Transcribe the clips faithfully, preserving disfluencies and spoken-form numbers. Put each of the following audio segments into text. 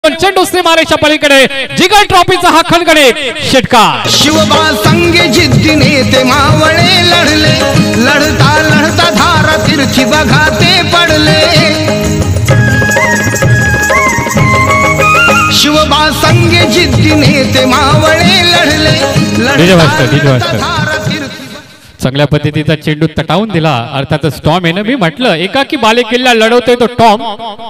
चेंडू सीमारेषा पलीकडे जिगल ट्रॉफीचा हा खणखणे षटकार। शिवबा संगे जिद्दीने ते मावळे लढले, लढता लढता धारा तिरछी बघा ते पडले। शिवबा संगे जिद्दीने ते मावळे लढले, लढता धारा तिरछी। चांगल्या पद्धतीचा चेंडू तटावून दिला, अर्थातच टॉम याने मी म्हटलं एकाकी बालेकिल्ला लढवतोय तो टॉम।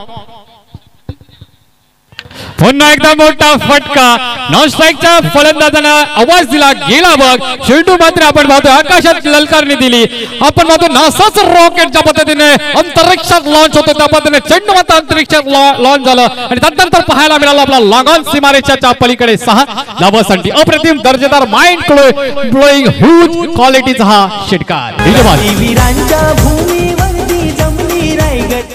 पुन्हा एकदा मोठा फटका, नॉन स्ट्राइकच्या फलंदाजानं आवाज दिला गेला बघ। चेंडू मात्र आपण पाहतोय आकाशात ललकारणी दिली, आपण पाहतो नासाच रॉकेटच्या पद्धतीने अंतरिक्षात लॉन्च होतो त्या पद्धतीने चेंडू मात्र अंतरिक्षात लॉन्च झालं आणि त्यानंतर पाहायला मिळाला आपला लॉंगॉन सीमारेषाच्या पलीकडे सहा धावांसाठी अप्रतिम दर्जेदार माइंड ब्लोईंग ह्यूज क्वालिटीचा हा षटकार। वीरांच्या भूमीवरती जमली रायगड।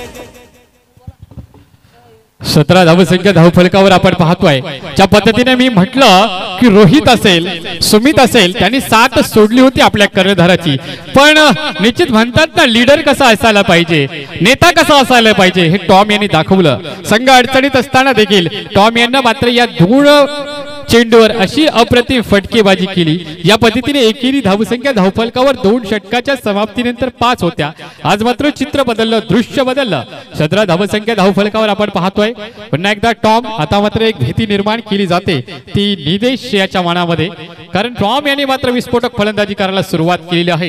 सतरा धावसंख्या धावफलकावर आपण पाहतोय ज्या पद्धतीने मी म्हटलं की रोहित असेल सुमित असेल त्यांनी साथ सोडली होती आपल्या कर्णधाराची, पण निश्चित म्हणतात ना लीडर कसा असायला पाहिजे, नेता कसा असायला पाहिजे हे टॉम यांनी दाखवलं। संघ अडचणीत असताना देखील टॉम यांना मात्र या धूळ चेंडूवर अशी अप्रतिम फटकेबाजी केली, या पद्धतीने एकेरी धावसंख्या धावफलकावर दोन षटकाच्या समाप्तीनंतर पाच होत्या। आज मात्र चित्र बदललं, दृश्य बदललं। सतरा धावसंख्या धावफलकावर आपण पाहतोय पुन्हा एकदा टॉम, आता मात्र एक भीती निर्माण केली जाते ती निदेश याच्या मनामध्ये, कारण टॉम यांनी मात्र विस्फोटक फलंदाजी करायला सुरुवात केलेली आहे।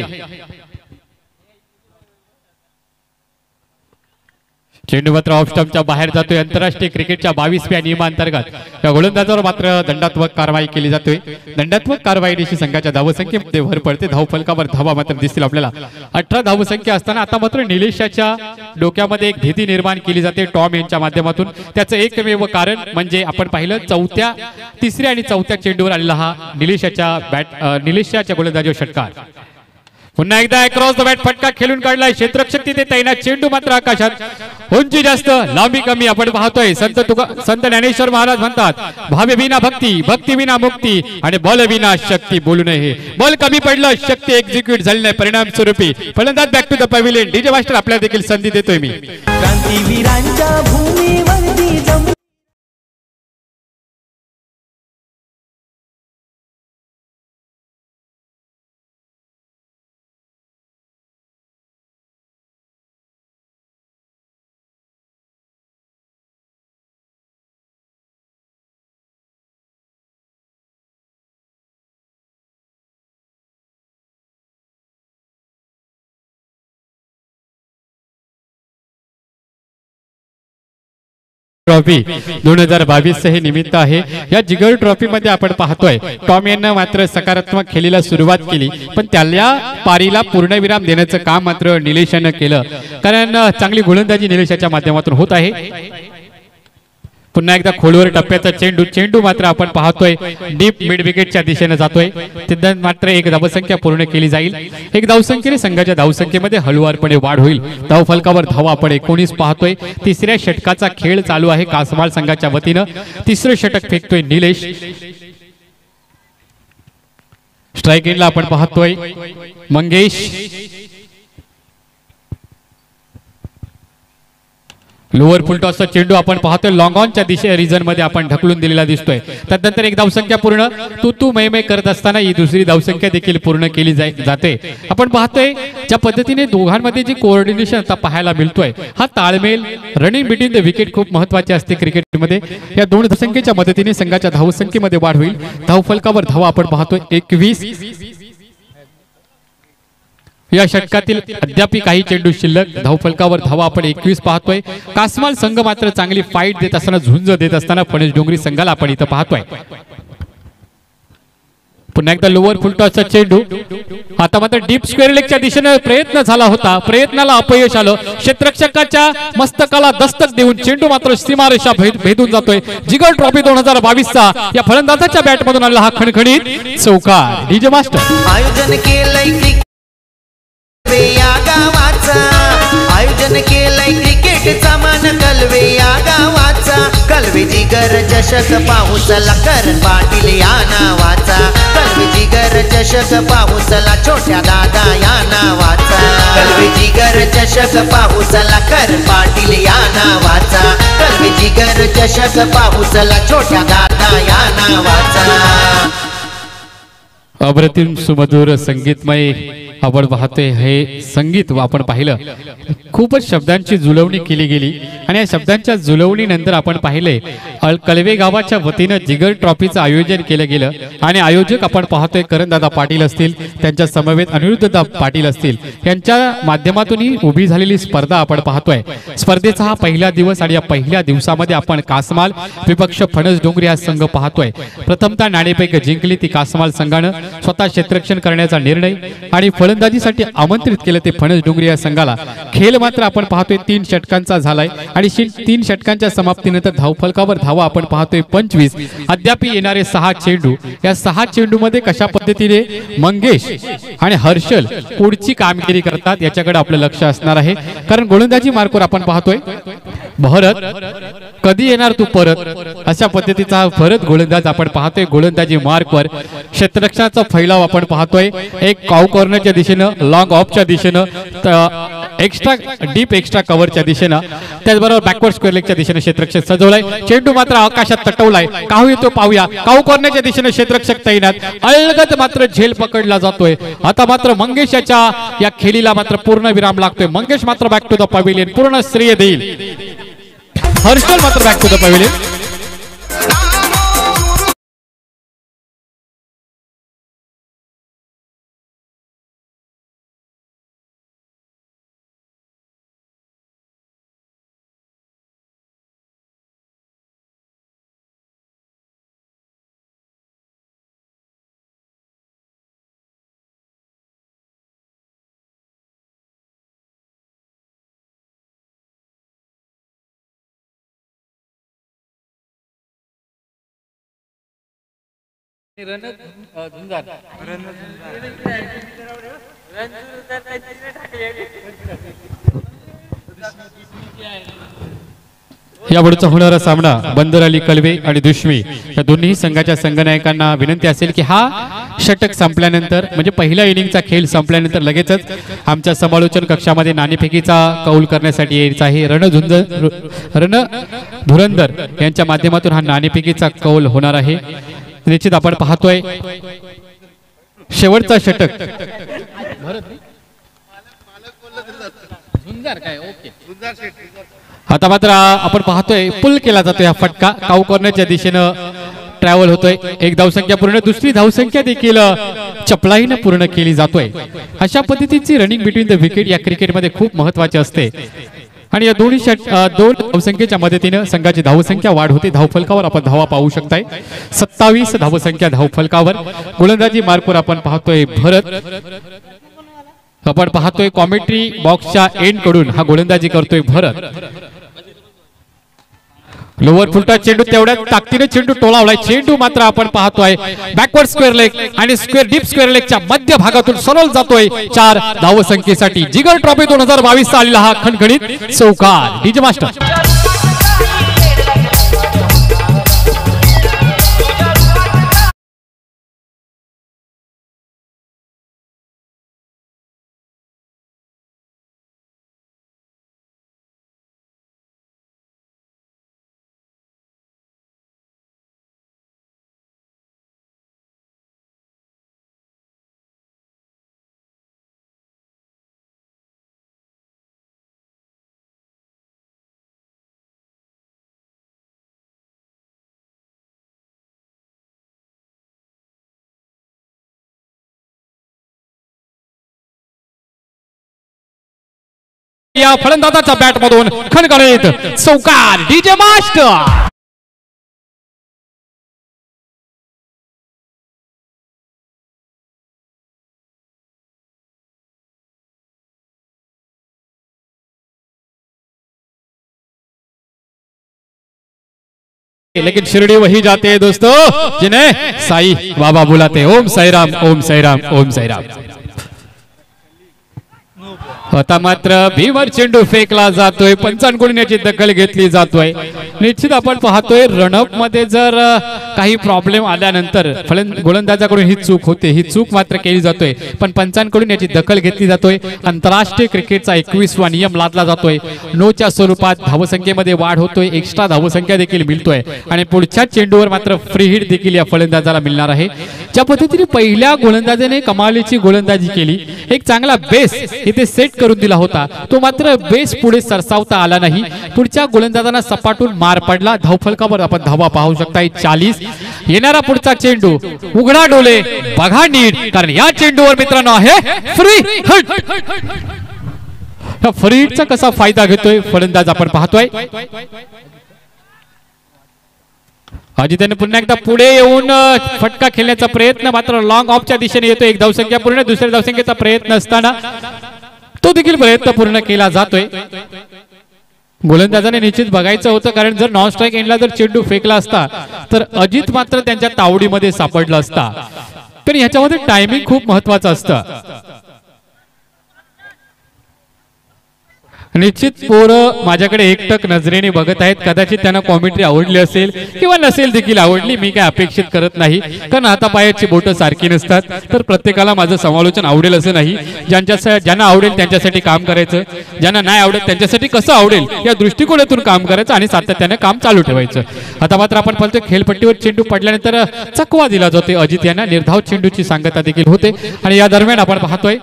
चेंडू मात्र ऑफ स्टंपच्या बाहेर जातोय। आंतरराष्ट्रीय क्रिकेटच्या बावीसव्या नियमांतर्गत या गोलंदाजावर मात्र दंडात्मक कारवाई केली जातोय। दंडात्मक कारवाईशी संघाच्या धावसंख्येमध्ये भर पडते, धावफलकावर धावा मात्र दिसतील आपल्याला। अठरा धावसंख्या असताना आता मात्र निलेशाच्या डोक्यामध्ये एक भीती निर्माण केली जाते टॉम यांच्या माध्यमातून। त्याचं एकमेव कारण म्हणजे आपण पाहिलं चौथ्या तिसऱ्या आणि चौथ्या चेंडूवर आलेला हा निलेशाच्या बॅट निलेशाच्या गोलंदाजीवर षटकार। पुन्हा एकदा अक्रॉस द बॅट फटका खेळून काढलाय, क्षेत्ररक्षक तिथे तैनात, चेंडू मात्र आकाशात उंची जास्त लांबी कमी आपण पाहतोय। संत तुका संत ज्ञानेश्वर महाराज म्हणतात भावे विना भक्ती, भक्ती विना मुक्ती आणि बल विना शक्ती बोलू नये। बल कमी पडलं, शक्ती एक्झिक्यूट झाली नाही, परिणाम स्वरूपी फलंदाज back to the pavilion. DJ master आपल्याला देखील संधी देतोय मी। क्रांतीवीरांच्या भूमीवरती जमली ट्रॉफी दोन हजार बावीस हे निमित्त आहे। या जिगर ट्रॉफी मध्ये आपण पाहतोय टॉम यांना मात्र सकारात्मक खेळीला सुरुवात केली, पण त्याला पारीला पूर्णविराम देण्याचं काम मात्र निलेशानं केलं, कारण चांगली गोलंदाजी निलेशाच्या माध्यमातून होत आहे। पुन्हा एकदा खोलवर टप्प्याचा चेंडू, चेंडू मात्र आपण पाहतोय डीप मिड विकेटच्या दिशेने जातोय, तिथे मात्र एक धावसंख्या पूर्ण केली जाईल। एक धावसंख्येने संघाच्या धावसंख्येमध्ये हळूवारपणे वाढ होईल। धावफलकावर धावा आपण एकोणीस पाहतोय। तिसऱ्या षटकाचा खेळ चालू आहे कासमाळ संघाच्या वतीनं, तिसरं षटक फेकतोय निलेश। स्ट्राइक एंडला आपण पाहतोय मंगेश, लोअर फुल टॉसचा चेंडू आपण पाहतोय लॉंगॉनच्या दिशे रिजन मध्ये आपण ढकलून दिलेला दिसतोय। त्यानंतर एक धावसंख्या पूर्ण, तू तू मै मै करत असताना ही दुसरी धावसंख्या देखील पूर्ण केली जाते। आपण पाहतोय ज्या पद्धतीने दोघांमध्ये जी कोऑर्डिनेशन आता पाहायला मिळतोय, हा ताळमेल रनिंग बिटवीन द विकेट खूप महत्वाचे असते क्रिकेटमध्ये। या दोन धावसंख्येच्या मदतीने संघाच्या धावसंख्येमध्ये वाढ होईल। धावफलकावर धावा आपण पाहतोय एकवीस। या षटकातील अद्याप काही चेंडू शिल्लक, धावफलकावर धावा आपण एकवीस पाहतोय। कासमाल संघ मात्र चांगली फाईट देत असताना, झुंज देत असताना फणस डोंगरी संघाला आपण इथं पाहतोय। पुन्हा एकदा लोअर फुल टॉसचा चेंडू, आता मात्र डीप स्क्वेअर लेगच्या दिशेने प्रयत्न झाला होता, प्रयत्नाला अपयश आलं। क्षेत्ररक्षकाच्या मस्तकाला दस्तक देऊन चेंडू मात्र सीमारेषा भेदून जातोय। जिगर ट्रॉफी दोन हजार बावीस चा या फलंदाजाच्या बॅट मधून आलेला हा खणखणीत चौकार। डीजे मास्टर आयोजन केलंय या गावाचा, आयोजन केलंय क्रिकेट शेठचा मान कलवे या गावाचा, कलवे जिगर चषक पाऊसला करण पाटील या नावाचा, कलवे जिगर चषक पाऊसला छोट्या दादा या नावाचा, कलवे जिगर चषक पाऊसला करण पाटील या नावाचा, कलवे जिगर चषक पाऊसला छोट्या दादा या नावाचा. अप्रतिम सुमधुर संगीतमय आपण पाहतोय हे संगीत आपण पाहिलं खूपच शब्दांची जुळवणी केली गेली आणि या शब्दांच्या जुळवणीनंतर आपण पाहिले कलवे गावाच्या वतीनं जिगर ट्रॉफीचं आयोजन केलं गेलं आणि आयोजक आपण पाहतोय करणदादा पाटील असतील, त्यांच्या समवेत अनिरुद्धदा पाटील असतील, यांच्या माध्यमातून ही उभी झालेली स्पर्धा आपण पाहतोय. स्पर्धेचा हा पहिला दिवस आणि या पहिल्या दिवसामध्ये आपण कासमाल विपक्ष फणस डोंगरी हा संघ पाहतोय. प्रथमतः नाणेफेक जिंकली ती कासमाल संघानं, स्वतः क्षेत्ररक्षण करण्याचा निर्णय आणि फलंदाजीसाठी आमंत्रित केलं ते फणस डोंगरी या संघाला. खेळ मात्र आपण पाहतोय तीन षटकांचा झालाय आणि तीन षटकांच्या समाप्तीनंतर धावफलकावर धावा आपण पाहतोय पंचवीस. अद्याप येणारे सहा चेंडू, या सहा चेंडू मध्ये कशा पद्धतीने मंगेश आणि हर्षल पुढची कामगिरी करतात याच्याकडे आपलं लक्ष असणार आहे. कारण गोलंदाजी मार्कवर आपण पाहतोय भरत कधी येणार तू परत, अशा पद्धतीचा भरत गोलंदाज आपण पाहतोय. गोलंदाजी मार्कवर क्षेत्ररक्षणाचा फैलाव आपण पाहतोय. एक काउ कॉर्नरच्या दिशेनं, लॉंग ऑफच्या दिशेनं, एक्स्ट्रा डीप एक्स्ट्रा कव्हरच्या दिशेनं, त्याचबरोबर बॅकवर्ड स्क्वेअर लेगच्या दिशेनं क्षेत्ररक्षक सजवलाय. चेंडू मात्र आकाशात तटवलाय. काहू येतो पाहूया. काउ कॉर्नरच्या दिशेनं क्षेत्ररक्षक तैनात, अलगद मात्र झेल पकडला जातोय. आता मात्र मंगेशाच्या या खेळीला मात्र पूर्ण विराम लागतोय. मंगेश मात्र बॅक टू द पवेलियन, पूर्ण श्रेय देईल. हर्षल मात्र बॅक टू द पवेलियन. यापुढचा होणारा सामना बंदर अली कलवे आणि दुश्मी या दोन्ही संघाच्या संघनायकांना विनंती असेल की हा षटक संपल्यानंतर म्हणजे पहिल्या इनिंगचा खेळ संपल्यानंतर लगेचच आमच्या समालोचन कक्षामध्ये नाणेफेकीचा कौल करण्यासाठी यायचा आहे. रणधुंज रण धुरंधर यांच्या माध्यमातून हा नाणेफेकीचा कौल होणार आहे. निश्चित आपण पाहतोय शेवटचा षटक आता मात्र आपण पाहतोय पुल केला जातोय. हा फटका काउ कॉर्नरच्या दिशेनं ट्रॅव्हल होतोय. एक धावसंख्या पूर्ण, दुसरी धावसंख्या देखील चपलाईनं पूर्ण केली जातोय. अशा पद्धतीची रनिंग बिटवीन द विकेट या क्रिकेटमध्ये खूप महत्वाची असते आणि या दोन्ही षट दोन धावसंख्येच्या मदतीनं संघाची धावसंख्या वाढ होते. धावफलकावर आपण धावा पाहू शकताय. सत्तावीस धावसंख्या धावफलकावर. गोलंदाजी मार्कवर आपण पाहतोय भरत. आपण पाहतोय कॉमेंट्री बॉक्सच्या एंड कडून हा गोलंदाजी करतोय भरत. लोअर फुलटा चेंडू तेवढ्या ताकदीने चेंडू टोलावलाय. चेंडू मात्र आपण पाहतोय बॅकवर्ड स्क्वेअर लेग आणि स्क्वेअर डीप स्क्वेअर लेगच्या मध्य भागातून सरळ जातोय चार धावसंख्येसाठी. जिगर ट्रॉफी दोन हजार बावीस चा आलेला हा खणखणीत चौकार. डीजे मास्टर या फलंदाजाच्या बॅट मधून खणखणीत चौकार. डीजे मास्टर लेकिन शिरडी वही जाते हैं दोस्तों जिन्हें साई बाबा बुलाते. ओम साई राम, ओम साई राम, ओम साई राम. आता मात्र भीमर चेंडू फेकला जातोय, पंचांकडून याची दखल घेतली जातोय. निश्चित आपण पाहतोय रनअप मध्ये जर काही प्रॉब्लेम आल्यानंतर फलंद गोलंदाजाकडून ही चूक होते, ही चूक मात्र केली जातोय, पण पंचांकडून याची दखल घेतली जातोय. आंतरराष्ट्रीय क्रिकेटचा एकवीसवा नियम लादला जातोय. नोच्या स्वरूपात धावसंख्येमध्ये वाढ होतोय, एक्स्ट्रा धावसंख्या देखील मिळतोय आणि पुढच्या चेंडूवर मात्र फ्री हिट देखील या फलंदाजाला मिळणार आहे. ज्या पद्धतीने पहिल्या गोलंदाजाने कमालीची गोलंदाजी केली, एक चांगला बेस इथे सेट करून दिला होता, तो मात्र बेस पुढे सरसावता आला नाही. पुढच्या गोलंदाजांना सपाटून मार पडला. धावफलकावर आपण धावा पाहू शकता चाळीस. येणारा पुढचा चेंडू उघडा डोले बघा नीट, कारण या चेंडूवर मित्रांनो आहे फ्री हिट. फ्री हिटचा कसा फायदा घेतोय फलंदाज आपण पाहतोय. अजितने पुन्हा एकदा पुढे येऊन फटका खेळण्याचा प्रयत्न, मात्र लॉंग ऑफच्या दिशेने येतो. एक धावसंख्या पूर्ण, दुसऱ्या धावसंख्येचा प्रयत्न असताना तो देखील प्रयत्न पूर्ण केला जातोय. गोलंदाजाने निश्चित बघायचं होतं, कारण जर नॉन स्ट्राईक एंडला जर चेंडू फेकला असता तर अजित मात्र त्यांच्या तावडीमध्ये सापडला असता. पण ह्याच्यामध्ये टायमिंग खूप महत्वाचं असतं. निश्चित पोरं माझ्याकडे एकटक नजरेने बघत आहेत. कदाचित त्यांना कॉमेंट्री आवडली असेल किंवा नसेल देखील आवडली, मी काय अपेक्षित करत नाही, कारण हातापायाची बोटं सारखी नसतात. तर प्रत्येकाला माझं समालोचन आवडेल असं नाही. ज्यांच्या ज्यांना आवडेल त्यांच्यासाठी काम करायचं, ज्यांना नाही आवडेल त्यांच्यासाठी कसं आवडेल या दृष्टिकोनातून काम करायचं आणि सातत्याने काम चालू ठेवायचं. आता मात्र आपण पाहतोय खेळपट्टीवर चेंडू पडल्यानंतर चकवा दिला जातोय. अजित यांना निर्धाव चेंडूची सांगता देखील होते आणि या दरम्यान आपण पाहतोय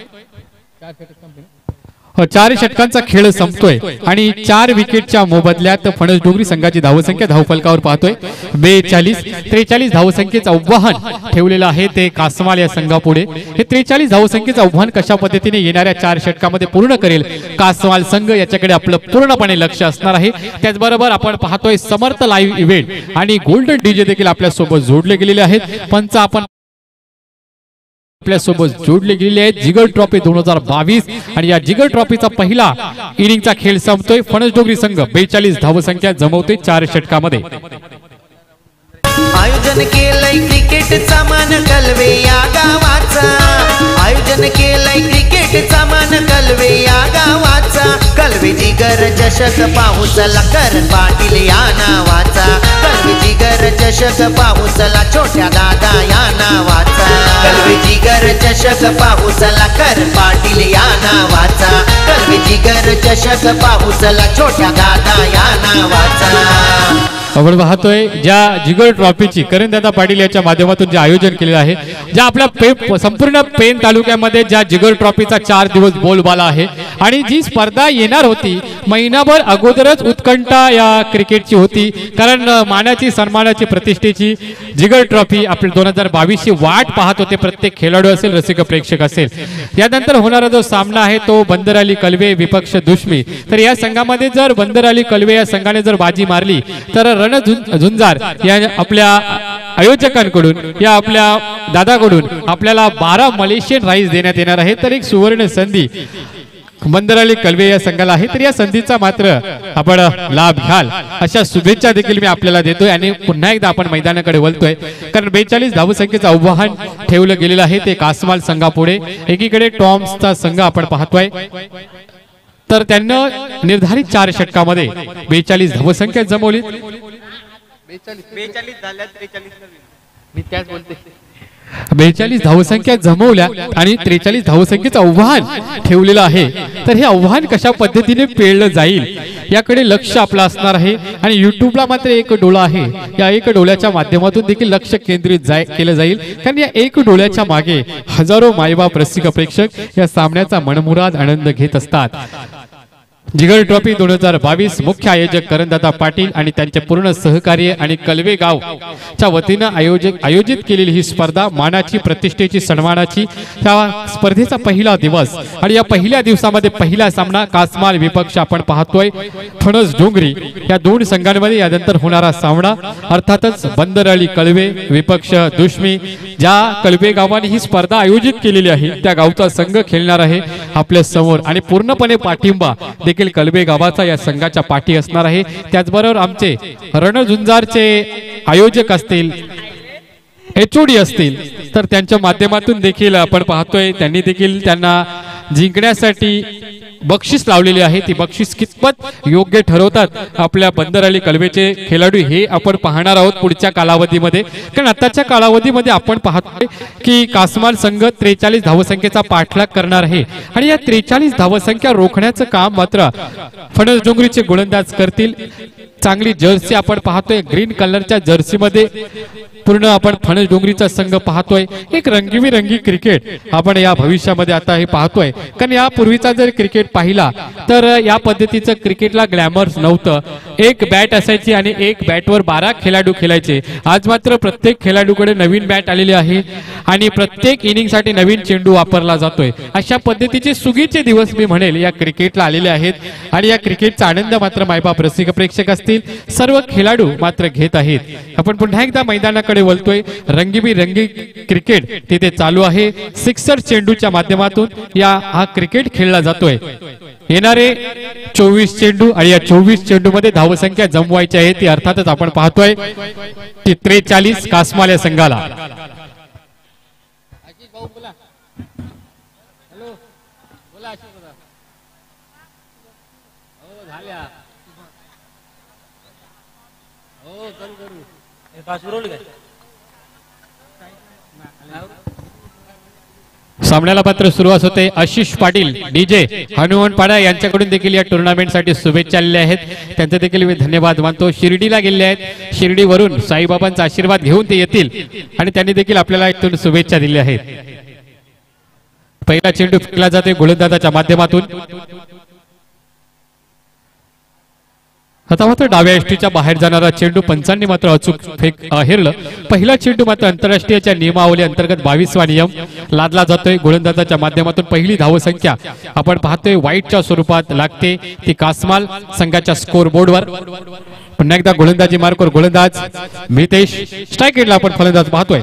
चार षटकांचा खेळ संपतोय आणि चार विकेटच्या मोबदल्यात फणस डोंगरी संघाची धावसंख्या धावफलकावर पाहतोय बेचाळीस. त्रेचाळीस धावसंख्येचं आव्हान ठेवलेलं आहे ते कासमाल या संघापुढे. हे त्रेचाळीस धावसंख्येचं आव्हान कशा पद्धतीने येणाऱ्या चार षटकामध्ये पूर्ण करेल कासमाल संघ, याच्याकडे आपलं पूर्णपणे लक्ष असणार आहे. त्याचबरोबर आपण पाहतोय समर्थ लाईव्ह इव्हेंट आणि गोल्डन डीजे देखील आपल्या सोबत जोडले गेलेले आहेत. पंच आपण आपल्या सोबत जोडले गेलेले आहेत. जिगर ट्रॉफी दोन हजार बावीस आणि या जिगर ट्रॉफीचा पहिला इनिंगचा खेळ संपतोय. फणस डोंगरी संघ बेचाळीस धावसंख्या जमवते चार षटकामध्ये. आयोजन केलंय क्रिकेटचा मान कलवे या गावाचा, आयोजन केलंय क्रिकेटचा मान कलवे या गावाचा. कलवे जिगर चषक पाहुचला करण पाटील या नावाचा, कलवे जिगर चषक पाहुचला छोट्या दादा या नावाचा. कलवे जिगर चषक पाहुचला करण पाटील या नावाचा, कलवे जिगर चषक पाहुचला छोट्या दादा या नावाचा. आपण पाहतोय ज्या जिगर ट्रॉफीची करणदादा पाटील याच्या माध्यमातून जे आयोजन केलेलं आहे, ज्या आपल्या पे संपूर्ण पेन तालुक्यामध्ये ज्या जिगर ट्रॉफीचा चार दिवस बोलबाला आहे आणि जी स्पर्धा येणार होती महिनाभर अगोदरच उत्कंठा या क्रिकेटची होती, कारण मानाची सन्मानाची प्रतिष्ठेची जिगर ट्रॉफी आपली दोन हजार बावीसची वाट पाहत होते प्रत्येक खेळाडू असेल, रसिक प्रेक्षक असेल. यानंतर होणारा जो सामना आहे तो बंदर अली कलवे विपक्ष दुश्मी. तर या संघामध्ये जर बंदर अली कलवे या संघाने जर बाजी मारली तर झुंजार या आपल्या आयोजकांकडून या आपल्या दादाकडून आपल्याला बारा मलेशियन राईस देण्यात येणार आहे. तर एक सुवर्ण संधी बंदर अली कलवे या संघाला आहे. तर या संधीचा मात्र आपण लाभ घ्याल अशा शुभेच्छा देखील मी आपल्याला देतोय आणि पुन्हा एकदा आपण मैदानाकडे वळतोय, कारण बेचाळीस धावसंख्येचं आव्हान ठेवलं गेलेलं आहे ते कासमाल संघापुढे. एकीकडे टॉम्सचा संघ आपण पाहतोय, तर त्यांना निर्धारित चार षटकामध्ये बेचाळीस धावसंख्या जमवली. बेचाळीस धावसंख्या जमवल्या आणि त्रेचाळीस धावसंख्येचं आव्हान ठेवलेलं आहे. तर हे आव्हान कशा पद्धतीने पेळलं जाईल याकडे लक्ष आपलं असणार आहे आणि युट्यूबला मात्र एक डोळा आहे. या एक डोळ्याच्या माध्यमातून देखील लक्ष केंद्रित जाय केलं जाईल, कारण या एक डोळ्याच्या मागे हजारो मायबाप रसिक प्रेक्षक या सामन्याचा मनमुराद आनंद घेत असतात. जिगर ट्रॉफी दोन हजार बावीस मुख्य आयोजक करणदादा पाटील आणि त्यांचे पूर्ण सहकार्य आणि कलवे गाव च्या वतीनं आयोजक आयोजित केलेली ही स्पर्धा मानाची प्रतिष्ठेची सन्मानाची त्या स्पर्धेचा पहिला दिवस आणि या पहिल्या दिवसामध्ये पहिला सामना कासमाल विपक्ष आपण पाहतोय फणस डोंगरी या दोन संघांमध्ये. यानंतर होणारा सामना अर्थातच बंदर अली कलवे विपक्ष दुश्मी. ज्या कलवे गावाने ही स्पर्धा आयोजित केलेली आहे त्या गावचा संघ खेळणार आहे आपल्या समोर आणि पूर्णपणे पाठिंबा देखील कलवे गावाचा या संघाच्या पाठी असणार आहे. त्याचबरोबर आमचे रणझुंजारचे आयोजक असतील, एचओडी असतील, तर त्यांच्या माध्यमातून देखील आपण पाहतोय त्यांनी देखील त्यांना जिंकण्यासाठी बक्षीस लावलेली आहे ती बक्षीस कितपत योग्य ठरवतात आपल्या बंदरअली कलवेचे खेळाडू हे आपण पाहणार आहोत पुढच्या कालावधीमध्ये. कारण आताच्या कालावधीमध्ये आपण पाहतोय की कासमाल संघ त्रेचाळीस धावसंख्येचा पाठलाग करणार आहे आणि या त्रेचाळीस धावसंख्या रोखण्याचं काम मात्र फणस डोंगरीचे गोलंदाज करतील. चांगली जर्सी आपण पाहतोय ग्रीन कलरच्या जर्सी मध्ये पूर्ण आपण फणस डोंगरीचा संघ पाहतोय. एक रंगीबिरंगी क्रिकेट आपण या भविष्यामध्ये आता हे पाहतोय. कारण यापूर्वीचा जर क्रिकेट पाहिला तर या पद्धतीचं क्रिकेटला ग्लॅमर्स नव्हतं. एक बॅट असायची आणि एक बॅटवर बारा खेळाडू खेळायचे. आज मात्र प्रत्येक खेळाडूकडे नवीन बॅट आलेली आहे आणि प्रत्येक इनिंगसाठी नवीन चेंडू वापरला जातोय. अशा पद्धतीचे सुगीचे दिवस मी म्हणेल या क्रिकेटला आलेले आहेत आणि या क्रिकेटचा आनंद मात्र मायबाप रसिक प्रेक्षक असतील सर्व खेळाडू मात्र घेत आहेत. आपण पुन्हा एकदा मैदानाकडे वळतोय. रंगीबिरंगी क्रिकेट तिथे चालू आहे. सिक्सर चेंडूच्या माध्यमातून या हा क्रिकेट खेळला जातोय. येणारे चोवीस चेंडू आणि या चोवीस चेंडू मध्ये धावसंख्या जमवायची आहे ती अर्थातच आपण पाहतोय ती त्रेचाळीस कासमाल या संघाला. सामन्याला पात्र सुरुवात होते. आशिष पाटील डीजे हनुमान पाडा यांच्याकडून देखील या टुर्नामेंट साठी शुभेच्छा आलेल्या आहेत. त्यांचे देखील मी धन्यवाद मानतो. शिर्डीला गेले आहेत. शिर्डीवरून साईबाबांचा आशीर्वाद घेऊन ते येतील आणि त्यांनी देखील आपल्याला इथून शुभेच्छा दिल्या आहेत. पहिला चेंडू फेकला जाते गोलंदाजाच्या माध्यमातून. आता मात्र डाव्या एष्टीच्या बाहेर जाणारा चेंडू पंचांनी मात्र अचूक फेक हेरलं. पहिला चेंडू मात्र आंतरराष्ट्रीयच्या नियमावली अंतर्गत बावीसवा नियम लादला जातोय. गोलंदाजाच्या माध्यमातून पहिली धावसंख्या आपण पाहतोय वाईटच्या स्वरूपात लागते ती कासमाल संघाच्या स्कोर बोर्डवर. पुन्हा एकदा गोलंदाजी मार्कवर गोलंदाज मितेश. स्ट्राईक एंडला आपण फलंदाज पाहतोय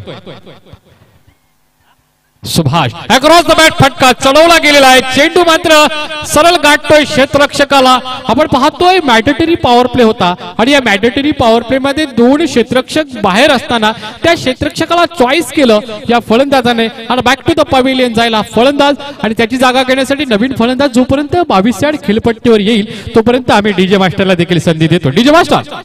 सुभाष. अक्रॉस द बॅट फटका चढवला गेलेला आहे. चेंडू मात्र सरळ गाठतोय क्षेत्ररक्षकाला. आपण पाहतोय मॅन्डेटरी पॉवर प्ले होता आणि या मॅन्डेटरी पॉवर प्ले मध्ये दोन क्षेत्ररक्षक बाहेर असताना त्या क्षेत्ररक्षकाला चॉईस केलं या फलंदाजाने आणि बॅक टू द पवेलियन जायला फलंदाज आणि त्याची जागा घेण्यासाठी नवीन फलंदाज जोपर्यंत बावीस यार्ड खेळपट्टीवर येईल तोपर्यंत आम्ही डीजे मास्टरला देखील संधी देतो. DJ master.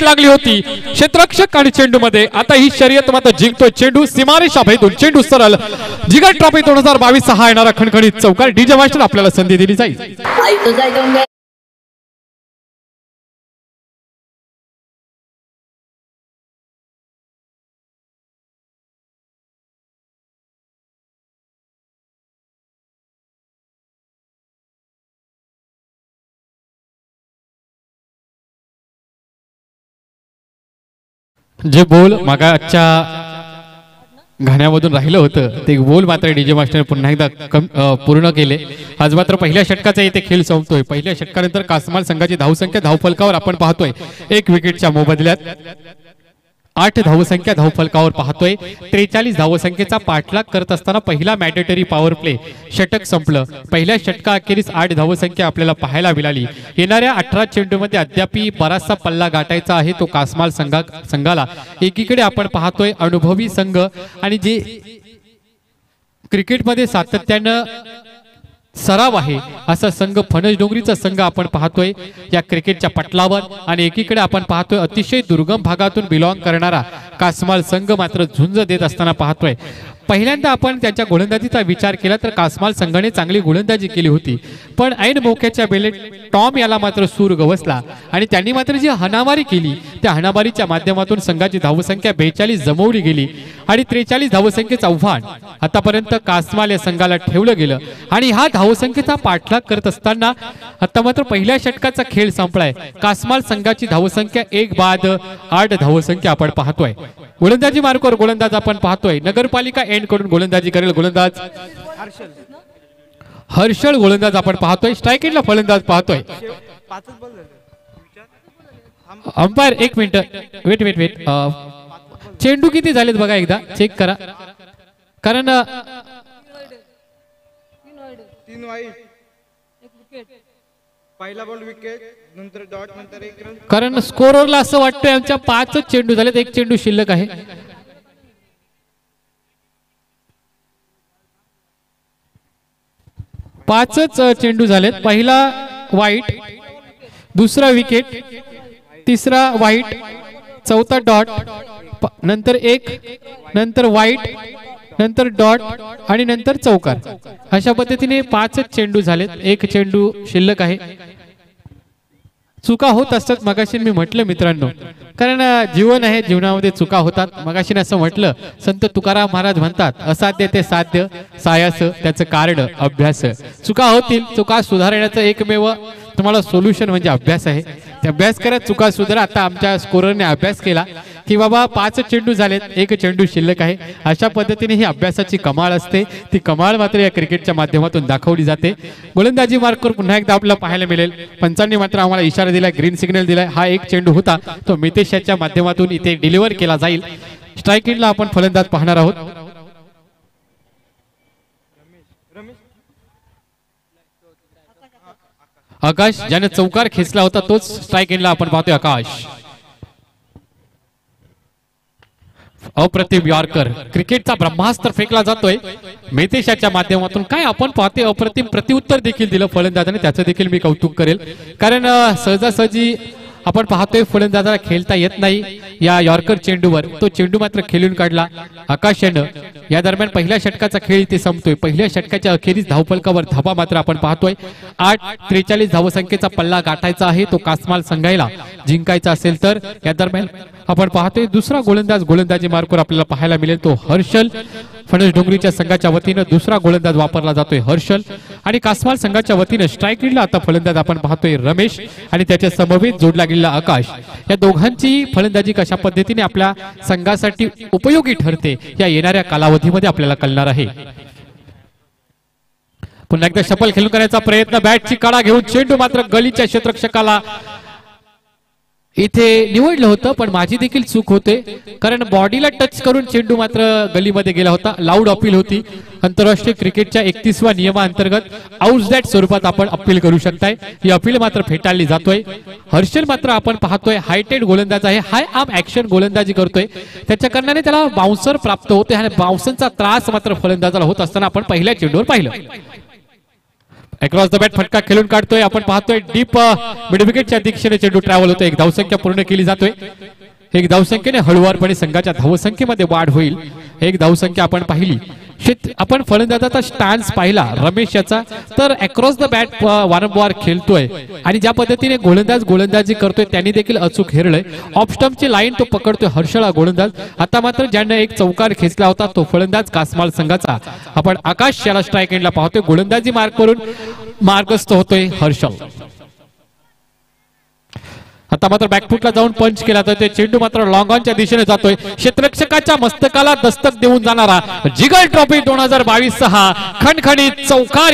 फाईट लागली होती क्षेत्ररक्षक आणि चेंडू मध्ये. आता ही शर्यत मात्र जिंकतोय चेंडू सीमारेषा भेदून. चेंडू सरळ. जिगर ट्रॉफी दोन हजार बावीस हा येणारा खणखणीत चौकार. डीजे मास्टर आपल्याला संधी दिली जाईल. जे बोल मागाच्या गाण्यामधून राहिलं होतं ते बोल मात्र डीजे मास्टरने पुन्हा एकदा कम पूर्ण केले. आज मात्र पहिल्या षटकाचा इथे खेळ संपतोय. पहिल्या षटकानंतर कासमाल संघाची धावसंख्या धावफलकावर आपण पाहतोय एक विकेटच्या मोबदल्यात आठ धावसंख्या धावफलकावर पाहतोय. त्रेचाळीस धावसंख्येचा पाठलाग करत असताना पहिला मॅन्डेटरी पॉवर प्ले षटक संपलं. पहिल्या षटका अखेरीस आठ धावसंख्या आपल्याला पाहायला मिळाली. येणाऱ्या अठरा चेंडूमध्ये अद्यापी बराचसा पल्ला गाठायचा आहे तो कासमाल संघा संघाला. एकीकडे आपण पाहतोय अनुभवी संघ आणि जे क्रिकेटमध्ये सातत्यानं सराव आहे असा संघ फणस डोंगरीचा संघ आपण पाहतोय या क्रिकेटच्या पटलावर. आणि एकीकडे आपण पाहतोय अतिशय दुर्गम भागातून बिलॉंग करणारा कासमाल संघ मात्र झुंज देत असताना पाहतोय. पहिल्यांदा आपण त्याच्या गोलंदाजीचा विचार केला तर कासमाल संघाने चांगली गोलंदाजी केली होती पण ऐन मोक्याच्या वेळेत टॉम याला मात्र सूर गवसला आणि त्यांनी मात्र जी हनामारी केली त्या हनामारीच्या माध्यमातून संघाची धावसंख्या बेचाळीस जमवली गेली आणि त्रेचाळीस धावसंख्येचं आव्हान आतापर्यंत कासमाल या संघाला ठेवलं गेलं. आणि हा धावसंख्येचा पाठलाग करत असताना आता मात्र पहिल्या षटकाचा खेळ संपलाय. कासमाल संघाची धावसंख्या एक बाद आठ धावसंख्या आपण पाहतोय. गोलंदाजी मार्गावर गोलंदाज आपण पाहतोय. नगरपालिका एंड कडून गोलंदाजी करेल गोलंदाज हर्षल गोलंदाज आपण पाहतोय. स्ट्राईक एंडला फलंदाज पाहतोय. अंपायर एक मिनिट वेट वेट वेट चेंडू किती झालेत बघा एकदा चेक करा कारण तीन वाईट पहिला बॉल विकेट नंतर डॉट नंतर एक रन. कारण स्कोररला असं वाटतंय आमच्या पाचच चेंडू झालेत एक चेंडू शिल्लक आहे. पाचच चेंडू झालेत. पहिला वाईट दुसरा विकेट तिसरा वाईट चौथा डॉट नंतर एक नंतर वाईट नंतर डॉट आणि नंतर चौकार. अशा पद्धतीने पाचच चेंडू झालेत एक चेंडू शिल्लक आहे. चुका होत असतात मगाशी मी म्हटलं मित्रांनो कारण जीवन आहे जीवनामध्ये चुका होतात. मगाशी असं म्हटलं संत तुकाराम महाराज म्हणतात असाध्य ते साध्य सायास त्याचं कारण अभ्यास. चुका होतील चुका सुधारण्याचं एकमेव तुम्हाला सोल्युशन म्हणजे अभ्यास आहे. ते अभ्यास करा चुका सुधारा. आता आमच्या स्कोररने अभ्यास केला की बाबा पाच चेंडू झालेत एक चेंडू शिल्लक आहे. अशा पद्धतीने ही अभ्यासाची कमाल असते. ती कमाल मात्र या क्रिकेटच्या माध्यमातून दाखवली जाते. गोलंदाजी मार्कवर पुन्हा एकदा आपल्याला पाहायला मिळेल. पंचांनी मात्र आम्हाला इशारा दिला ग्रीन सिग्नल दिलाय. हा एक चेंडू होता तो मितेशाच्या माध्यमातून इथे डिलिव्हर केला जाईल. स्ट्राईक एंडला आपण फलंदाज पाहणार आहोत. आकाश ज्याने चौकार खेचला होता तोच स्ट्राईक एंडला आपण पाहतोय. आकाश अप्रतिम यॉर्कर क्रिकेटचा ब्रह्मास्त्र फेकला जातोय मेतेशाच्या माध्यमातून. काय आपण पाहतोय अप्रतिम प्रत्युत्तर देखील दिलं फलंदाजाने त्याचं देखील मी कौतुक करेल कारण सहजासहजी आपण पाहतोय फलंदाजाला खेळता येत नाही या यॉर्कर चेंडूवर. तो चेंडू मात्र खेळून काढला आकाशानं. या दरम्यान पहिल्या षटकाचा खेळ इथे संपतोय. पहिल्या षटकाच्या अखेरीस धावफलकावर धाबा मात्र आपण पाहतोय. आठ त्रेचाळीस धावसंख्येचा पल्ला गाठायचा आहे तो कासमाल संघाला जिंकायचा असेल तर. या दरम्यान आपण पाहतोय दुसरा गोलंदाज गोलंदाजी मार्कवर आपल्याला पाहायला मिळेल तो हर्षल. फणस डोंगरीच्या संघाच्या वतीनं दुसरा गोलंदाज वापरला जातोय हर्षल आणि कासमाल संघाच्या वतीनं स्ट्राईक एंडला आता फलंदाज आपण पाहतोय रमेश आणि त्याच्या समवेत जोडला गेलेला आकाश. या दोघांची फलंदाजी कशा पद्धतीने आपल्या संघासाठी उपयोगी ठरते या येणाऱ्या कालावधीमध्ये आपल्याला कळणार आहे. पुन्हा एकदा शफल खेळून करण्याचा प्रयत्न बॅटची काढा घेऊन चेंडू मात्र गलीच्या क्षेत्ररक्षकाला इथे निवडलं होतं पण माझी देखील चूक होते कारण बॉडीला टच करून चेंडू मात्र गलीमध्ये गेला होता. लाऊड अपील होती. आंतरराष्ट्रीय क्रिकेटच्या एकतीसव्या नियमाअंतर्गत आउट दॅट स्वरूपात आपण अपील करू शकताय. ही अपील मात्र फेटाळली जातोय. हर्षल मात्र आपण पाहतोय हायटेड गोलंदाज आहे. हाय आर्म ऍक्शन गोलंदाजी करतोय. त्याच्या कारणाने त्याला बाउन्सर प्राप्त होते आणि बाउन्सरचा त्रास मात्र फलंदाजाला होत असताना आपण पहिल्या चेंडूवर पाहिलं. अक्रॉस द बॅट फटका खेळून काढतोय. आपण पाहतोय डीप मिड विकेटच्या दिशेने चेंडू ट्रॅव्हल होतोय. एक धावसंख्या पूर्ण केली जातोय. एक धावसंख्येने हळूवारपणे संघाच्या धावसंख्येमध्ये वाढ होईल. एक धावसंख्या आपण पाहिली. आपण फलंदाजाचा स्टान्स पाहिला रमेश याचा, तर अक्रॉस द बॅट वारंवार खेळतोय आणि ज्या पद्धतीने गोलंदाज गोलंदाजी करतोय त्यांनी देखील अचूक हेरलंय. ऑफ स्टंपची लाईन तो पकडतोय हर्षळ गोलंदाज. आता मात्र ज्याने एक चौकार खेचला होता तो फलंदाज कासमाळ संघाचा आपण आकाश याला स्ट्राईक एंडला पाहतोय. गोलंदाजी मार्ग करून मार्गस्थ होतोय हर्षल. आता मात्र बॅकफुटला जाऊन पंच केला तर ते चेंडू मात्र लॉंग ऑनच्या दिशेने जातोय. क्षेत्ररक्षकाच्या मस्तकाला दस्तक देऊन जाणारा जिगल ट्रॉफी दोन हजार बावीस सहा खणखणीत चौकार.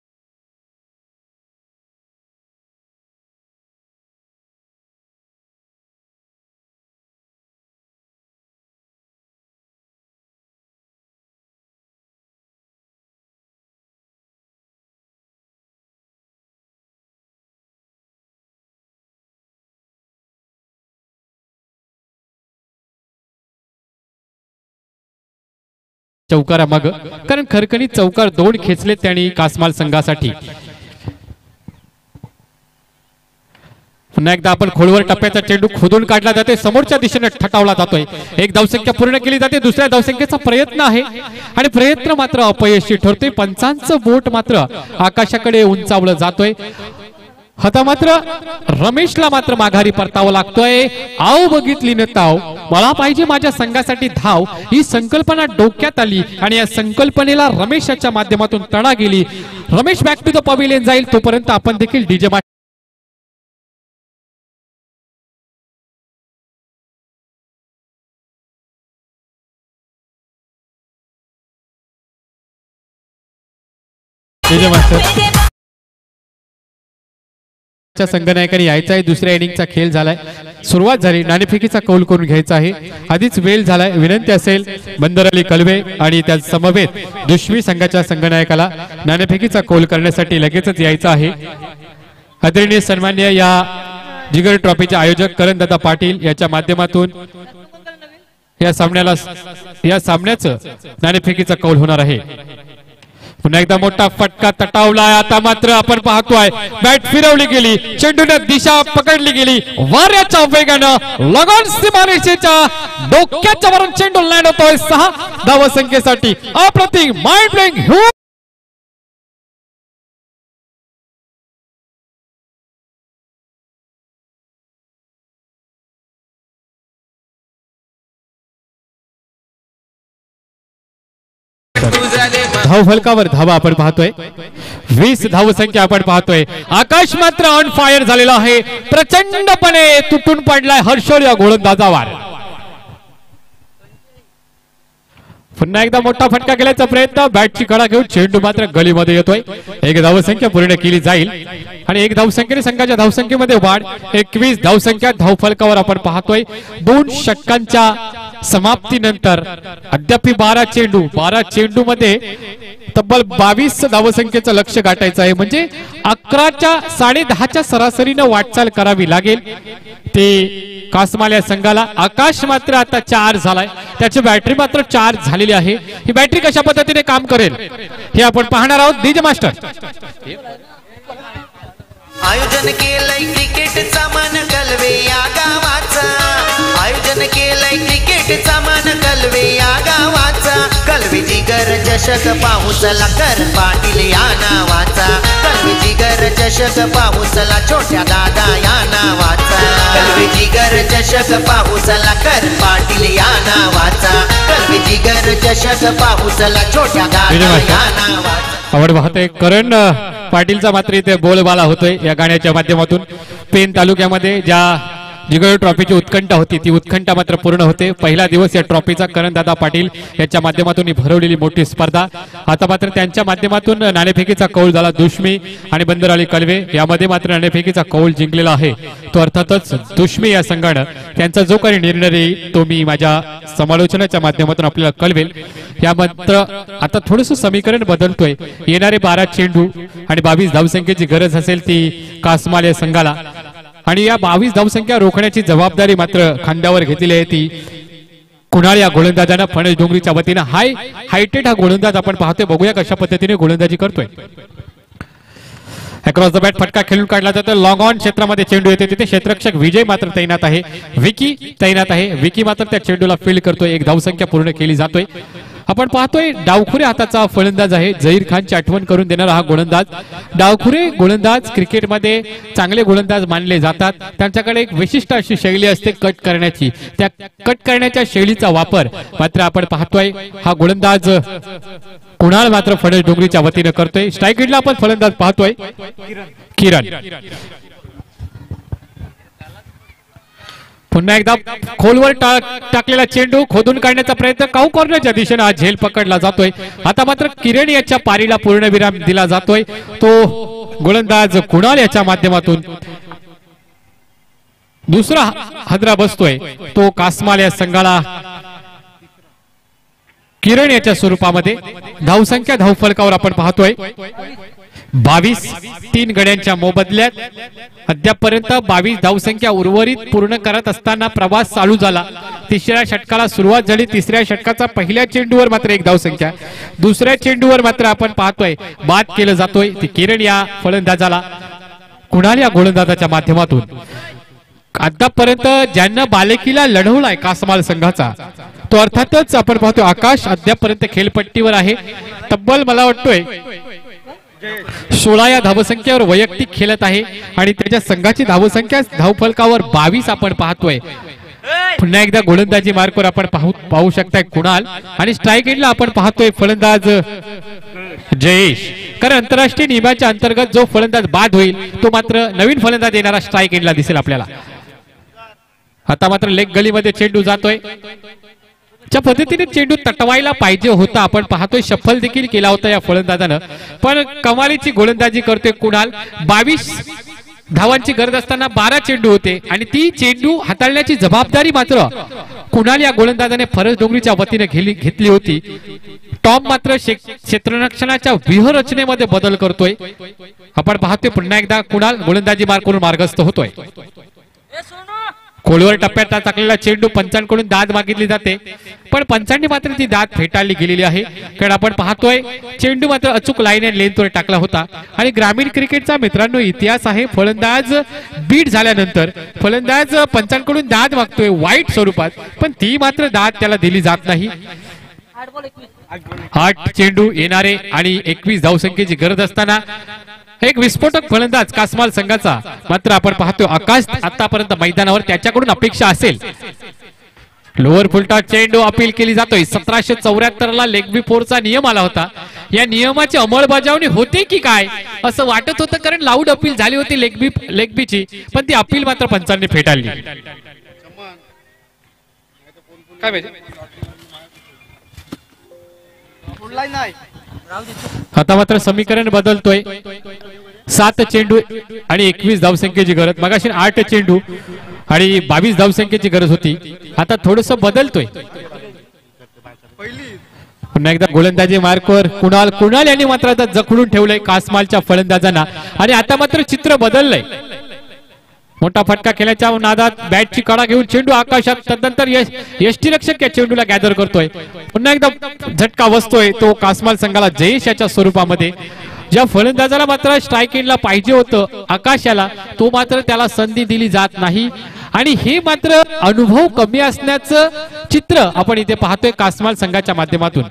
चौकारा मग कारण खरकणी चौकार दोन खेचले त्यांनी कासमाल संघासाठी. पुन्हा एकदा आपण खोलवर टप्प्याचा चेंडू खोदून काढला जाते. समोरच्या दिशेने ठटावला जातोय. एक धावसंख्या पूर्ण केली जाते. दुसऱ्या धावसंख्येचा प्रयत्न आहे आणि प्रयत्न मात्र अपयशी ठरतोय. पंचांचं बोट मात्र आकाशाकडे उंचावलं जातोय. आता मात्र रमेशला मात्र माघारी परतावं लागतोय. आव बघितली न ताव, मला पाहिजे माझ्या संघासाठी धाव, ही संकल्पना डोक्यात आली आणि या संकल्पनेला रमेशच्या माध्यमातून तडा गेली. Ramesh back to the pavilion जाईल तोपर्यंत आपण देखील डीजे मास्टर संघनायकांनी यायचा आहे. दुसऱ्या इनिंगचा खेळ झालाय. सुरुवात झाली. नाणेफेकीचा कौल करून घ्यायचा आहे. आधीच वेळ झालाय. विनंती असेल बंदर अली कलवे आणि त्या समवेत दुश्मी संघाच्या संघनायकाला नाणेफेकीचा कौल करण्यासाठी लगेचच यायचं आहे. आदरणीय सन्मान्य या जिगर ट्रॉफीचे आयोजक करणदादा पाटील याच्या माध्यमातून या सामन्याला या सामन्याचं नाणेफेकीचा कौल होणार आहे. पुन्हा एकदा मोठा फटका तटावलाय. आता मात्र आपण पाहतोय बॅट फिरवली गेली. चेंडूने दिशा पकडली गेली. वाऱ्याच्या वेगानं लगन सीमारेषेच्या डोक्याच्या वरून चेंडू लँड होतोय. सहा धावसंख्येसाठी अप्रतिम माइंड ब्लोइंग. धाव फलकावर धावा आपण पाहतोय. वीस धावसंख्या आपण पाहतोय. आकाश मात्र ऑन फायर झालेला आहे. प्रचंडपणे तुटून पडलाय हर्षल या गोलंदाजावर. पुन्हा एकदा मोठा फटका केल्याचा प्रयत्न. बॅटची कडा घेऊन चेंडू मात्र गलीमध्ये येतोय. एक धावसंख्या पूर्ण केली जाईल आणि एक धावसंख्येने संघाच्या धावसंख्येमध्ये वाढ. एकवीस धावसंख्या धाव फलकावर आपण पाहतोय. दोन षटकांच्या समाप्तीनंतर अद्याप बारा चेंडू बारा चेंडू मध्ये तब्बल बावीस धावसंख्येचं लक्ष गाठायचं आहे. म्हणजे अकराच्या साडे दहाच्या सरासरीनं वाटचाल करावी लागेल ते कासमाल या संघाला. आकाश मात्र आता चार झालाय. त्याची बॅटरी मात्र चार झालेली आहे. ही बॅटरी कशा पद्धतीने काम करेल हे आपण पाहणार आहोत. डीजे मास्टर आयोजन केलंय क्रिकेटचा मन कलवे या गावाचा. आयोजन केलंय क्रिकेटचा मन कलवे या गावाचा. कलवे जिगर चषक पाहुसला कर पाटील या नावाचा. कलवे जिगर चषक पाहुसला छोट्या दादा या नावाचा. कलवे जिगर चषक पाहुसला कर पाटील या नावाचा. कलवे जिगर चषक पाहुसला छोट्या दादा या नावाचा. आवड पाहतोय करण पाटीलचा मात्र इथे बोलबाला होतोय या गाण्याच्या माध्यमातून. पेन तालुक्यामध्ये ज्या जिगर ट्रॉफीची उत्कंठा होती ती उत्कंठा मात्र पूर्ण होते. पहिला दिवस या ट्रॉफीचा करणदादा पाटील याच्या माध्यमातून भरवलेली मोठी स्पर्धा. आता मात्र त्यांच्या माध्यमातून नाणेफेकीचा कौल झाला. दुश्मी आणि बंदर अली कलवे यामध्ये मात्र नाणेफेकीचा कौल जिंकलेला आहे. तो अर्थातच दुश्मी या संघानं त्यांचा जो काही निर्णय येईल तो मी माझ्या समालोचनाच्या माध्यमातून आपल्याला कळवेल. या मात्र आता थोडंसं समीकरण बदलतोय. येणारे बारा चेंडू आणि बावीस धावसंख्येची गरज असेल ती कासमाल या संघाला आणि या बावीस धावसंख्या रोखण्याची जबाबदारी मात्र खांद्यावर घेतलेली आहे ती कुणाल या गोलंदाजांना. फणस डोंगरीच्या वतीनं हाय हायटेड हा गोलंदाज आपण पाहतोय. बघूया कशा पद्धतीने गोलंदाजी करतोय. अक्रॉस द बॅट फटका खेळून काढला जातो. लॉंग ऑन क्षेत्रामध्ये चेंडू येते, तिथे क्षेत्ररक्षक विजय मात्र तैनात आहे, विकी तैनात आहे. विकी मात्र त्या चेंडूला फील्ड करतोय. एक धावसंख्या पूर्ण केली जातोय. आपण पाहतोय डावखुरे हाताचा फलंदाज आहे, झहीर खानची आठवण करून देणारा हा गोलंदाज. डावखुरे गोलंदाज क्रिकेटमध्ये चांगले गोलंदाज मानले जातात. त्यांच्याकडे एक विशिष्ट अशी शैली असते कट करण्याची. त्या कट करण्याच्या शैलीचा वापर मात्र आपण पाहतोय हा गोलंदाज कुणाल मात्र फडस डोंगरीच्या वतीनं करतोय. स्ट्राईक रेटला आपण फलंदाज पाहतोय किरण. पुन्हा एकदा खोलवर टाकलेला चेंडू खोदून काढण्याचा प्रयत्न, काऊ कॉर्नरच्या दिशेने हा झेल पकडला जातोय. आता मात्र किरण याच्या पारीला पूर्णविराम दिला जातोय. तो गोलंदाज कुणाल याच्या माध्यमातून दुसरा हादरा बसतोय. तो कासमाल या संघाला किरण याच्या स्वरूपामध्ये धावसंख्या धावफलकावर आपण पाहतोय बावीस. तीन गड्यांच्या मोबदल्यात अद्यापपर्यंत बावीस धावसंख्या उर्वरित पूर्ण करत असताना प्रवास चालू झाला. तिसऱ्या षटकाला सुरुवात झाली. तिसऱ्या षटकाचा पहिल्या चेंडूवर मात्र एक धावसंख्या, दुसऱ्या चेंडूवर मात्र आपण पाहतोय बाद केलं जातोय. ती किरण या फलंदाजाला कुणाल या गोलंदाजाच्या माध्यमातून आतापर्यंत ज्यांना बालेकीला लढवलाय कासमाल संघाचा, तो अर्थातच आपण पाहतो आकाश अद्यापर्यंत खेळपट्टीवर आहे. तब्बल मला वाटतोय सोळा या धावसंख्येवर वैयक्तिक खेळत आहे आणि त्याच्या संघाची धावसंख्या धावफलकावर बावीस आपण पाहतोय. पुन्हा एकदा गोलंदाजी मार्कवर आपण पाहू पाहू शकताय कुणाल आणि स्ट्राईक एंडला आपण पाहतोय फलंदाज जयेश. कारण आंतरराष्ट्रीय नियमाच्या अंतर्गत जो फलंदाज बाद होईल तो मात्र नवीन फलंदाज येणारा स्ट्राईक एंडला दिसेल आपल्याला. आता मात्र लेग गलीमध्ये चेंडू जातोय. ज्या पद्धतीने चेंडू तटवायला पाहिजे होता आपण पाहतोय शफल देखील केला होता या फलंदाजानं, पण कमालीची गोलंदाजी करतोय कुणाल. बावीस धावांची गरज असताना बारा चेंडू होते आणि ती चेंडू हाताळण्याची जबाबदारी मात्र कुणाल या गोलंदाजाने फरस डोंगरीच्या वतीने घेतली होती. टॉम मात्र क्षेत्ररक्षणाच्या व्यूहरचनेमध्ये बदल करतोय. आपण पाहतोय पुन्हा एकदा कुणाल गोलंदाजी मार्ग करून मार्गस्थ होतोय. खोलवर टप्प्यात टाकलेला चेंडू पंचांकडून दाद मागितली जाते, पण पंचांनी मात्र ती दाद फेटाळली गेलेली आहे. कारण आपण पाहतोय चेंडू मात्र अचूक लाईन अँड लेंथवर टाकला होता आणि ग्रामीण क्रिकेटचा मित्रांनो इतिहास आहे. फलंदाज बीट झाल्यानंतर फलंदाज पंचांकडून दाद मागतोय वाईट स्वरूपात, पण ती मात्र दाद त्याला दिली जात नाही. आठ चेंडू येणारे आणि एकवीस धावसंख्येची गरज असताना एक विस्फोटक फलंदाज कासमाल संघाचा मात्र आपण पाहतो आकाश आतापर्यंत मैदानावर त्याच्याकडून अपेक्षा असेल. लोअर फुलटा चेंडू अपील केली जातोय. सतराशे चौऱ्याहत्तर ला लेग बी फोरचा नियम आला होता. या नियमाची अंमलबजावणी होते की काय असं वाटत होतं, कारण लाऊड अपील झाली होती लेग बी लेग बीची, पण ती अपील मात्र पंचांनी फेटाळली. काय पाहिजे आता मात्र समीकरण बदलतोय. सात चेंडू आणि एकवीस धावसंख्येची गरज, मगाशी आठ चेंडू आणि बावीस धावसंख्येची गरज होती. आता थोडस बदलतोय. पुन्हा एकदा गोलंदाजी मार्कवर कुणाल कुणाल यांनी मात्र आता जखडून ठेवलंय कासमालच्या फलंदाजांना आणि आता मात्र चित्र बदललंय. मोठा फटका केल्याच्या नादात बॅटची कडा घेऊन चेंडू आकाशात, तदनंतर यष्टीरक्षक या चेंडूला गॅदर करतोय. पुन्हा एकदा झटका बसतोय तो कासमाल संघाला जयेश याच्या स्वरूपामध्ये. ज्या फलंदाजाला मात्र स्ट्राईक एंडला पाहिजे होतं आकाशाला, तो मात्र त्याला संधी दिली जात नाही आणि हे मात्र अनुभव कमी असण्याचं चित्र आपण इथे पाहतोय कासमाल संघाच्या माध्यमातून.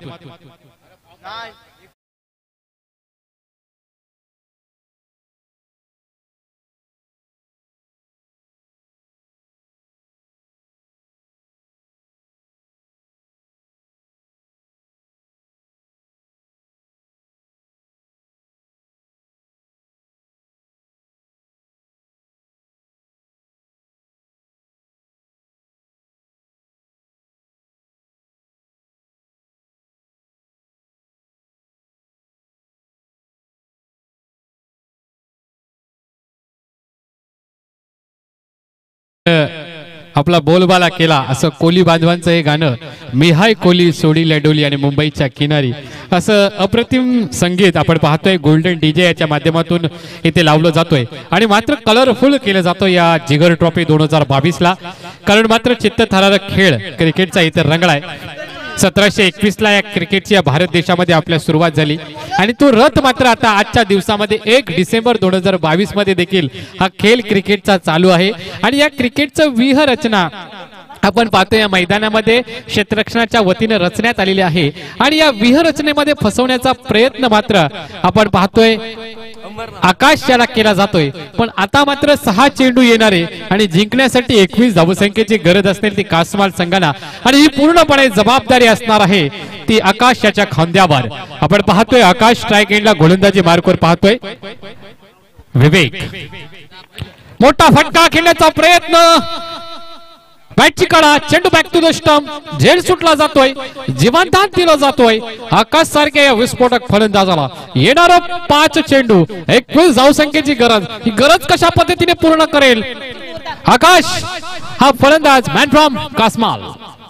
आपला बोलबाला केला असं कोली बांधवांचं हे गाणं, मी हाय कोली सोडी लडोली आणि मुंबईच्या किनारी, असं अप्रतिम संगीत आपण पाहतोय गोल्डन डीजे याच्या माध्यमातून इथे लावलं जातोय आणि मात्र कलरफुल केलं जातं या जिगर ट्रॉफी दोन हजार बावीस ला. कारण मात्र चित्तथरारक खेळ क्रिकेटचा इथे रंगलाय. सतराशे एकवीस ला या क्रिकेटची या भारत देशामध्ये आपल्या सुरुवात झाली आणि तो रथ मात्र आता आजच्या दिवसामध्ये एक डिसेंबर दोन हजार बावीस मध्ये देखील हा खेळ क्रिकेटचा चालू आहे आणि या क्रिकेटचं व्यूह रचना आपण पाहतो या मैदानामध्ये क्षेत्ररक्षणाच्या वतीने रचण्यात आलेली आहे आणि या व्यूह रचनेमध्ये फसवण्याचा प्रयत्न मात्र आपण पाहतोय आकाश याला केला जातोय पण आता मात्र सहा चेंडू येणारे आणि जिंकण्यासाठी एकवीस धावसंख्येची गरज असणारी ती कासमाल संघाला आणि ही पूर्णपणे जबाबदारी असणार आहे ती आकाश याच्या खांद्यावर आपण पाहतोय आकाश स्ट्राईक एंडला गोलंदाजी मार्कवर पाहतोय विवेक मोठा फटका खेळण्याचा प्रयत्न बॅटची कडा चेंडू बॅक टू द स्टंप झेल सुटला जातोय जीवनदान दिला जातोय आकाश सारख्या या विस्फोटक फलंदाजाला येणारा पाच चेंडू एकवीस धावसंख्येची गरज ही गरज कशा पद्धतीने पूर्ण करेल आकाश हा फलंदाज मॅन फ्रॉम कासमाल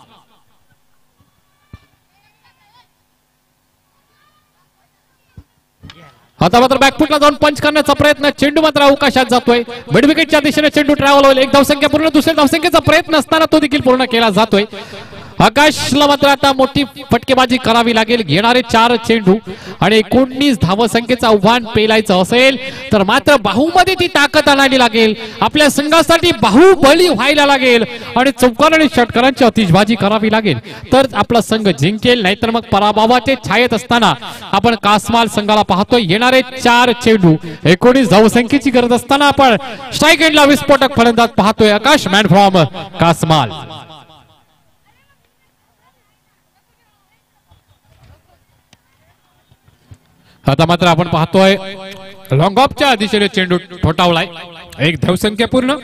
आता मात्र बॅकफुटला जाऊन पंच करण्याचा प्रयत्न चेंडू मात्र अवकाशात जातोय मिड विकेटच्या दिशेने चेंडू ट्रॅव्हल होईल एक धावसंख्या पूर्ण दुसऱ्या धावसंख्येचा प्रयत्न असताना तो देखील पूर्ण केला जातोय आकाशला मात्र आता मोठी फटकेबाजी करावी लागेल घेणारे चार चेंडू आणि एकोणीस धावसंख्येचं आव्हान पेलायचं असेल तर मात्र बाहूमध्ये ती ताकद आणावी लागेल आपल्या संघासाठी बाहुबली व्हायला लागेल आणि चौकार आणि षटकारांची अतिशबाजी करावी लागेल तर आपला संघ जिंकेल नाहीतर मग पराभवाचे छायेत असताना आपण कासमाल संघाला पाहतोय येणारे चार चेंडू एकोणीस धावसंख्येची गरज असताना आपण स्ट्राईक एंडला विस्फोटक फलंदाज पाहतोय आकाश मॅन फ्रॉम कासमाल आता मात्र आपण पाहतोय लॉंग ऑफच्या दिशेने चेंडू ठोठावलाय एक धावसंख्या पूर्ण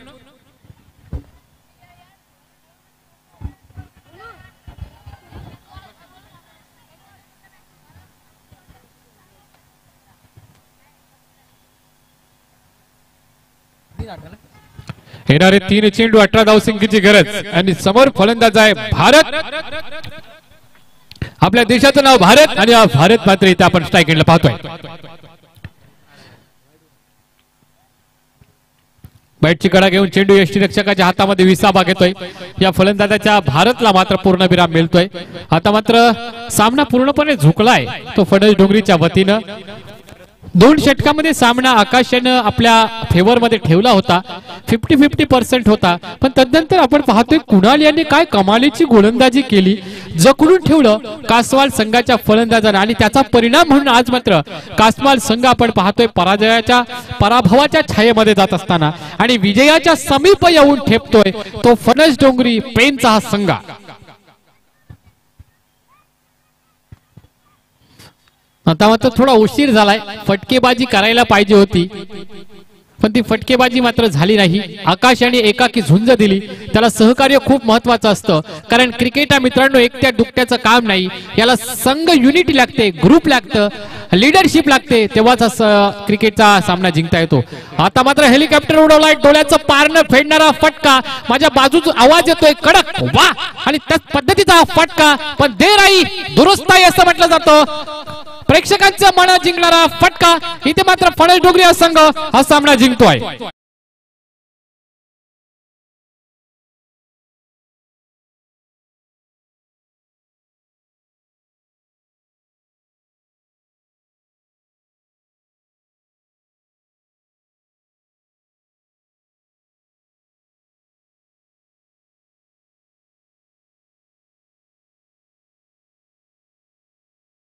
येणारे तीन चेंडू अठरा धावसंख्येची गरज आणि समोर फलंदाज आहे भारत आपल्या देशाचं नाव भारत आणि हा भारत मात्र इथे आपण स्ट्राईक एंडला पाहतोय बॅटची कडा घेऊन चेंडू यष्टीरक्षकाच्या हातामध्ये विसाबा घेतोय या फलंदाजाच्या भारतला मात्र पूर्ण विराम मिळतोय आता मात्र सामना पूर्णपणे झुकलाय तो फडज डोंगरीच्या वतीनं दोन षटकामध्ये सामना आकाशानं आपल्या फेवर मध्ये ठेवला होता फिफ्टी फिफ्टी पर्सेंट होता पण तदनंतर आपण पाहतोय कुणाल यांनी काय कमालीची गोलंदाजी केली जखडून ठेवलं कासवाल संघाच्या फलंदाजानं आणि त्याचा परिणाम म्हणून आज मात्र कासवाल संघ आपण पाहतोय पराजयाच्या पराभवाच्या छायेमध्ये जात असताना आणि विजयाच्या समीप येऊन ठेपतोय तो फणस डोंगरी पेनचा हा संघ आता मात्र थोडा उशीर झालाय फटकेबाजी करायला पाहिजे होती पण ती फटकेबाजी मात्र झाली नाही आकाश यांनी एकाकी झुंज दिली त्याला सहकार्य खूप महत्वाचं असतं कारण क्रिकेट हा मित्रांनो एकट्या दुकट्याचं काम नाही याला संघ युनिटी लागते ग्रुप लागतं लीडरशिप लागते तेव्हाच क्रिकेटचा सामना जिंकता येतो आता मात्र हेलिकॉप्टर उडवलाय डोळ्याचं पारणं फेडणारा फटका माझ्या बाजूचा आवाज येतोय कडक वा आणि त्याच पद्धतीचा फटका पण देर आई दुरुस्त आहे असं म्हटलं जातं प्रेक्षकांचं मन जिंकणारा फटका इथे मात्र फणस डोंगरी हा संघ हा सामना जिंकतोय